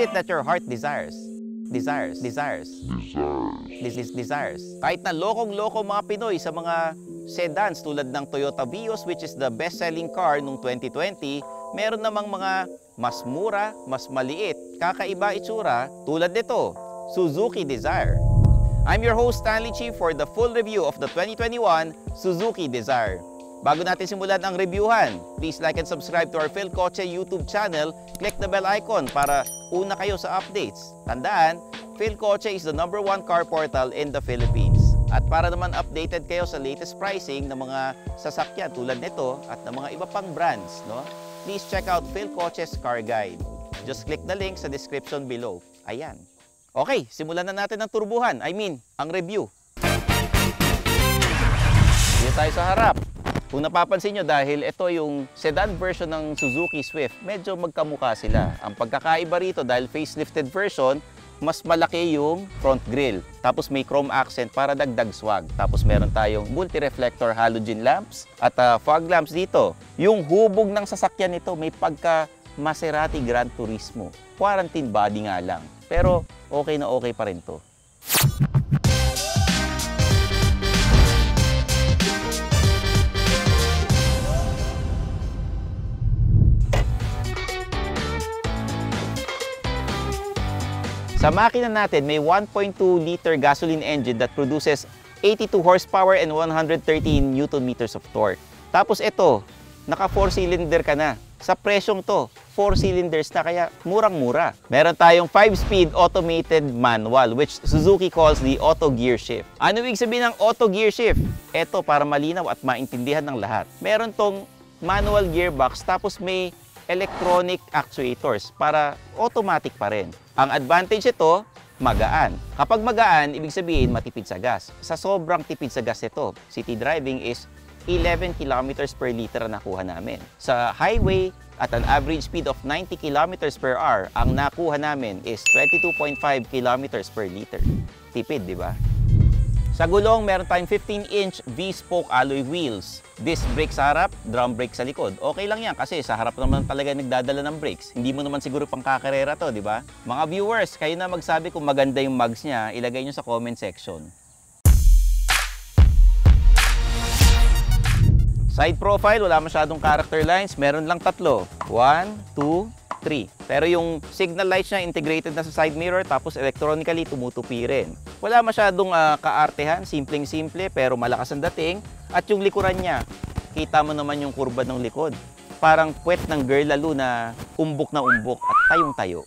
it that your heart desires. Desires. Kahit na lokong-loko mga Pinoy sa mga sedans tulad ng Toyota Vios, which is the best-selling car noong 2020, meron namang mga mas mura, mas maliit, kakaiba itsura tulad nito, Suzuki Dzire. I'm your host Stanley Chi for the full review of the 2021 Suzuki Dzire. Bago natin simulan ang reviewhan, please like and subscribe to our PhilKotse YouTube channel. Click the bell icon para una kayo sa updates. Tandaan, PhilKotse is the #1 car portal in the Philippines. At para naman updated kayo sa latest pricing ng mga sasakyan tulad nito at ng mga iba pang brands, no? Please check out PhilKotse's Car Guide. Just click the link sa description below. Ayan. Okay, simulan na natin ang turbuhan. Ang review. Dito tayo sa harap. Kung napapansin nyo, dahil ito yung sedan version ng Suzuki Swift, medyo magkamukha sila. Ang pagkakaiba rito, dahil facelifted version, mas malaki yung front grille. Tapos may chrome accent para dagdag swag. Tapos meron tayong multi-reflector halogen lamps at fog lamps dito. Yung hubog ng sasakyan nito may pagka Maserati Gran Turismo. Quarantine body nga lang. Pero okay na okay pa rin to. Sa makina natin, may 1.2 liter gasoline engine that produces 82 horsepower and 113 Newton meters of torque. Tapos ito, naka 4 cylinder ka na. Sa presyong to, 4 cylinders na, kaya murang-mura. Meron tayong 5-speed automated manual, which Suzuki calls the auto gear shift. Ano ibig sabihin ng auto gear shift? Ito, para malinaw at maintindihan ng lahat. Meron tong manual gearbox, tapos may electronic actuators para automatic pa rin. Ang advantage ito, magaan. Kapag magaan, ibig sabihin matipid sa gas. Sa sobrang tipid sa gas ito, city driving is 11 kilometers per liter ang nakuha namin. Sa highway, at an average speed of 90 kilometers per hour, ang nakuha namin is 22.5 kilometers per liter. Tipid, di ba? Sa gulong, meron tayong 15-inch V-spoke alloy wheels. Disc brake sa harap, drum brake sa likod. Okay lang yan kasi sa harap naman talaga nagdadala ng brakes. Hindi mo naman siguro pang kakarera to, di ba? Mga viewers, kayo na magsabi kung maganda yung mugs niya, ilagay nyo sa comment section. Side profile, wala masyadong character lines. Meron lang 3. 1, 2, 3. Pero yung signal lights niya integrated na sa side mirror, tapos electronically tumutupi rin. Wala masyadong kaartehan, simpleng-simple pero malakas ang dating. At yung likuran niya, kita mo naman yung kurba ng likod. Parang puwet ng girl lalo na umbok at tayong-tayo.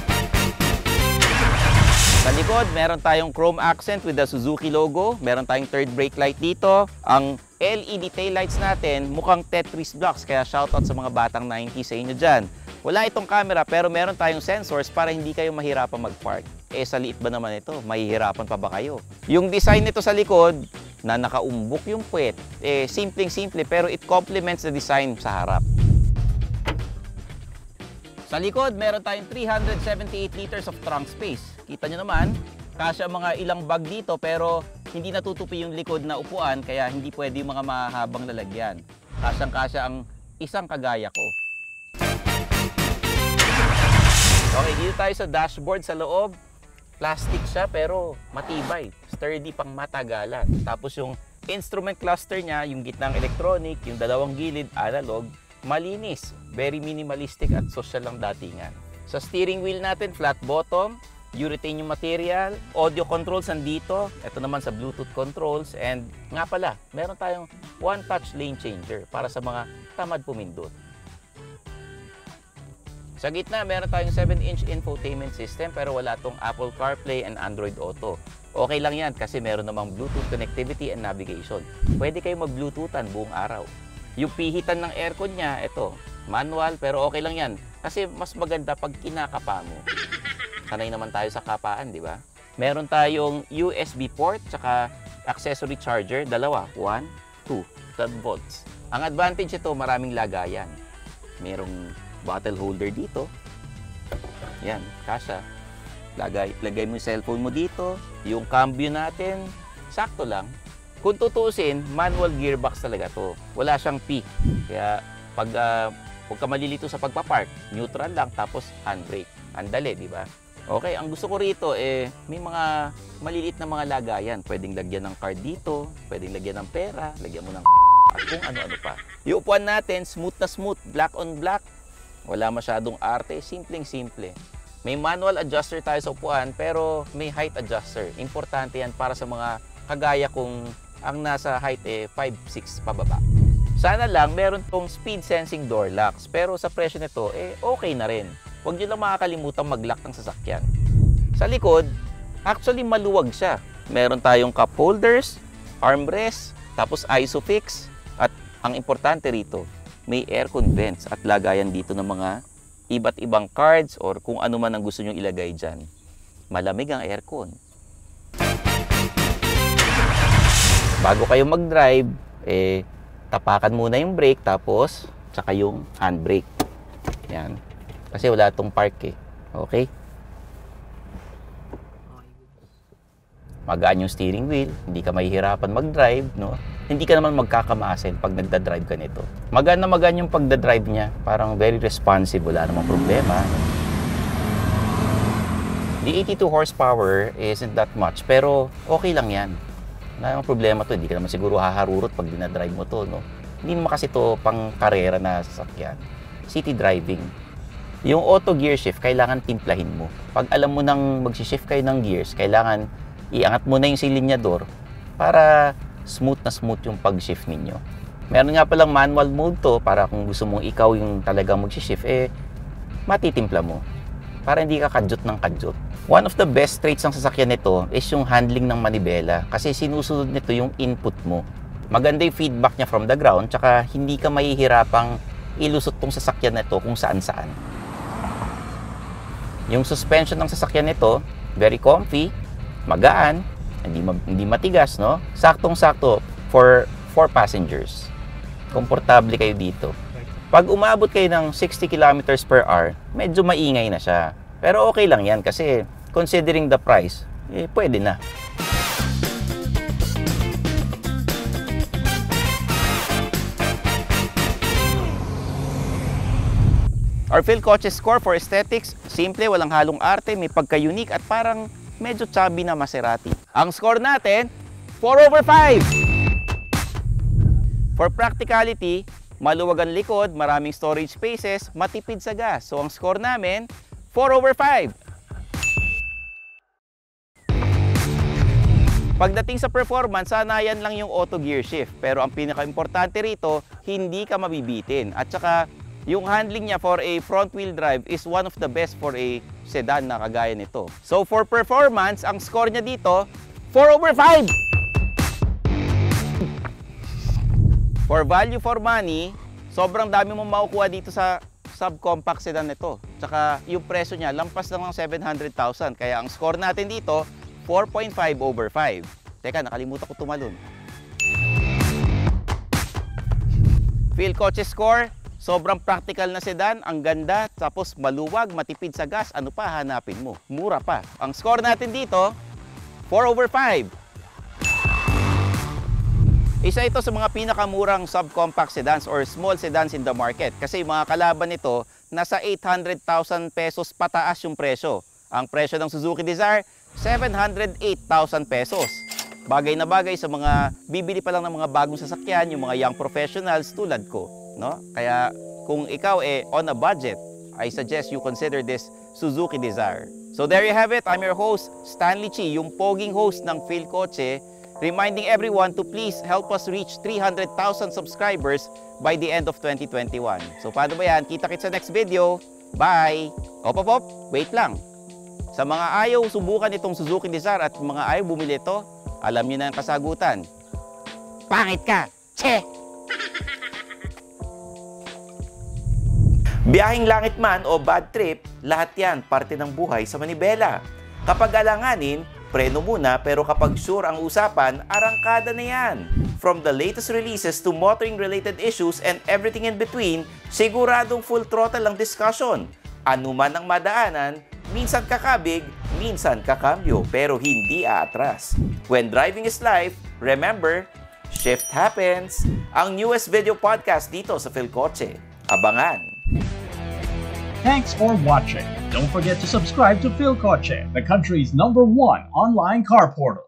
Sa likod, meron tayong chrome accent with the Suzuki logo. Meron tayong third brake light dito. Ang LED taillights natin mukhang Tetris blocks, kaya shoutout sa mga batang 90s sa inyo dyan. Wala itong camera pero meron tayong sensors para hindi kayo mahirapan mag-park. Sa liit ba naman ito? Mahihirapan pa ba kayo? Yung design nito sa likod, na nakaumbok yung puwet, simpleng-simple pero it complements the design sa harap. Sa likod, meron tayong 378 liters of trunk space. Kita nyo naman, kasya mga ilang bag dito pero hindi natutupi yung likod na upuan kaya hindi pwede yung mga mahabang lalagyan. Kasyang-kasya ang isang kagaya ko. Okay, dito tayo sa dashboard sa loob. Plastic siya pero matibay, sturdy pang matagalan. Tapos yung instrument cluster niya, yung gitnang electronic, yung dalawang gilid analog, malinis, very minimalistic at social lang datingan. Sa steering wheel natin, flat bottom, urethane yung material, audio controls nandito, ito naman sa Bluetooth controls, and nga pala, meron tayong one-touch lane changer para sa mga tamad pumindot. Sa gitna, meron tayong 7-inch infotainment system pero wala tong Apple CarPlay and Android Auto. Okay lang yan kasi meron namang Bluetooth connectivity and navigation. Pwede kayo mag-Bluetoothan buong araw. Yung pihitan ng aircon niya, ito, manual pero okay lang yan kasi mas maganda pag kinakapa mo. Sanay naman tayo sa kapaan, di ba? Meron tayong USB port tsaka accessory charger, dalawa, 1, 2, 12 volts. Ang advantage ito, maraming lagayan. Merong bottle holder dito. Yan, kasya. Lagay mo yung cellphone mo dito. Yung cambio natin, sakto lang. Kung tutuusin, manual gearbox talaga to. Wala siyang P. Kaya pag huwag ka malilito sa pagpapark, neutral lang tapos handbrake. Ang dali, di ba? Okay, ang gusto ko rito may mga maliliit na mga lagayan. Pwedeng lagyan ng card dito, pwedeng lagyan ng pera, lagyan mo ng at kung ano-ano pa. Yung upuan natin, smooth na smooth, black on black. Wala masyadong arte, simpleng-simple. May manual adjuster tayo sa upuan, pero may height adjuster. Importante yan para sa mga kagaya kung ang nasa height 5'6" pababa. Sana lang meron tong speed sensing door locks, pero sa presyo nito okay na rin. Huwag nyo lang makakalimutan mag-lock ng sasakyan. Sa likod, actually maluwag siya. Meron tayong cup holders, armrest, tapos isofix, at ang importante rito, may aircon vents at lagayan dito ng mga iba't ibang cards or kung ano man ang gusto nyo ilagay dyan. Malamig ang aircon. Bago kayo mag-drive, tapakan muna yung brake tapos tsaka yung handbrake. Yan. Kasi wala itong park Okay? Magaan yung steering wheel, hindi ka mahihirapan mag-drive, no? Hindi ka naman magkakamasin pag nagda-drive ka nito. Magaan na magaan yung pagda-drive niya, parang very responsive, wala namang problema. The 82 horsepower isn't that much, pero okay lang yan. Wala namang problema to, hindi ka naman siguro haharurot pag dinadrive mo to, no? Hindi naman kasi to pang karera na sasakyan. City driving. Yung auto gear shift, kailangan timplahin mo. Pag alam mo nang mag-shift kayo ng gears, kailangan iangat mo na yung silinyador para smooth na smooth yung pag-shift ninyo. Meron nga palang manual mode to para kung gusto mong ikaw yung talagang mag-shift, matitimpla mo. Para hindi ka kadyot ng kadyot. One of the best traits ng sasakyan nito is yung handling ng manibela kasi sinusunod nito yung input mo. Maganda yung feedback niya from the ground tsaka hindi ka mahihirapang ilusot tong sasakyan nito kung saan-saan. Yung suspension ng sasakyan nito, very comfy, magaan, hindi matigas, no? Saktong-sakto for 4 passengers. Komportable kayo dito. Pag umabot kayo ng 60 kilometers per hour, medyo maingay na siya. Pero okay lang yan kasi considering the price, pwede na. Our Philcoche score for aesthetics, simple, walang halong arte, may pagka-unique at parang medyo chubby na Maserati. Ang score natin, 4/5. For practicality, maluwag ang likod, maraming storage spaces, matipid sa gas. So ang score namin, 4/5. Pagdating sa performance, sana yan lang yung auto gear shift. Pero ang pinaka-importante rito, hindi ka mabibitin. At saka, yung handling niya for a front-wheel drive is one of the best for a sedan na kagaya nito. So for performance, ang score niya dito, 4/5! For value for money, sobrang dami mong makukuha dito sa subcompact sedan nito. Tsaka yung presyo niya, lampas lang ng 700,000. Kaya ang score natin dito, 4.5/5. Teka, nakalimutan ko tumalon. Philcoche score, sobrang practical na sedan, ang ganda, tapos maluwag, matipid sa gas, ano pa hanapin mo? Mura pa. Ang score natin dito, 4/5. Isa ito sa mga pinakamurang subcompact sedans or small sedans in the market kasi yung mga kalaban nito, nasa 800,000 pesos pataas yung presyo. Ang presyo ng Suzuki Dzire, 708,000 pesos. Bagay na bagay sa mga bibili pa lang ng mga bagong sasakyan, yung mga young professionals tulad ko. No? Kaya kung ikaw on a budget, I suggest you consider this Suzuki Dzire. So there you have it. I'm your host, Stanley Chi, yung poging host ng Philcoche, reminding everyone to please help us reach 300,000 subscribers by the end of 2021. So paano ba yan? Kita-kits sa next video. Bye! Op, wait lang. Sa mga ayaw subukan itong Suzuki Dzire at mga ayaw bumili ito, alam niyo na ang kasagutan. Pangit ka! Che! Biyaheng langit man o bad trip, lahat yan parte ng buhay sa manibela. Kapag alanganin, preno muna, pero kapag sure ang usapan, arangkada na yan. From the latest releases to motoring-related issues and everything in between, siguradong full throttle ang discussion. Ano man ang madaanan, minsan kakabig, minsan kakambyo, pero hindi aatras. When driving is life, remember, shift happens. Ang newest video podcast dito sa Philcoche. Abangan! Thanks for watching. Don't forget to subscribe to Philcoche, the country's #1 online car portal.